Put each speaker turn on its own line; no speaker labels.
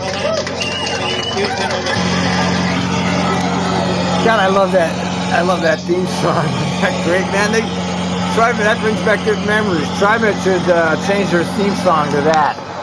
God, I love that. I love that theme song. That's great, man. Trimet, that brings back good memories. Trimet should change their theme song to that.